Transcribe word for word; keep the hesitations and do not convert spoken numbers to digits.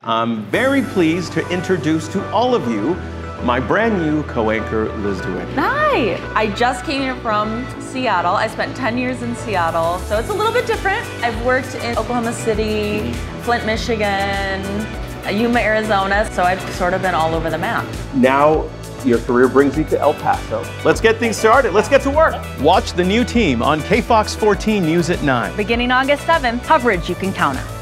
I'm very pleased to introduce to all of you my brand new co-anchor, Liz Interview. Hi! I just came here from Seattle. I spent ten years in Seattle, so it's a little bit different. I've worked in Oklahoma City, Flint, Michigan, Yuma, Arizona, so I've sort of been all over the map. Now, your career brings you to El Paso. Let's get things started. Let's get to work. Watch the new team on K FOX fourteen News at nine. Beginning August seventh, coverage you can count on.